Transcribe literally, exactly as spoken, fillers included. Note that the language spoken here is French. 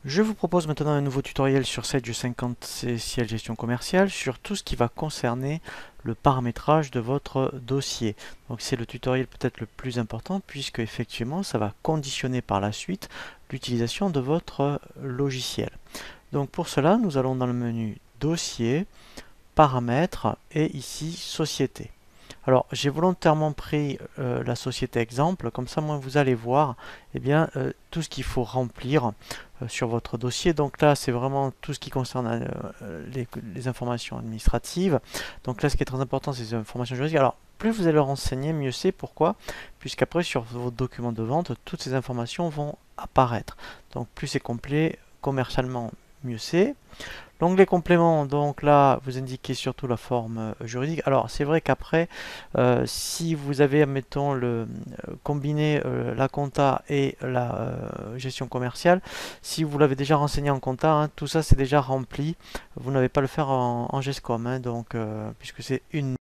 Je vous propose maintenant un nouveau tutoriel sur Sage cinquante C C L Gestion Commerciale sur tout ce qui va concerner le paramétrage de votre dossier. Donc c'est le tutoriel peut-être le plus important puisque effectivement ça va conditionner par la suite l'utilisation de votre logiciel. Donc pour cela nous allons dans le menu Dossier, Paramètres et ici Société. Alors, j'ai volontairement pris euh, la société exemple, comme ça, moi, vous allez voir eh bien, euh, tout ce qu'il faut remplir euh, sur votre dossier. Donc là, c'est vraiment tout ce qui concerne euh, les, les informations administratives. Donc là, ce qui est très important, c'est les informations juridiques. Alors, plus vous allez renseigner, mieux c'est. Pourquoi? Puisqu'après, sur vos documents de vente, toutes ces informations vont apparaître. Donc, plus c'est complet commercialement, mieux c'est. L'onglet complément, donc là, vous indiquez surtout la forme euh, juridique. Alors, c'est vrai qu'après, euh, si vous avez, admettons, le, euh, combiné euh, la compta et la euh, gestion commerciale, si vous l'avez déjà renseigné en compta, hein, tout ça c'est déjà rempli. Vous n'avez pas à le faire en, en GESCOM, hein, donc, euh, puisque c'est une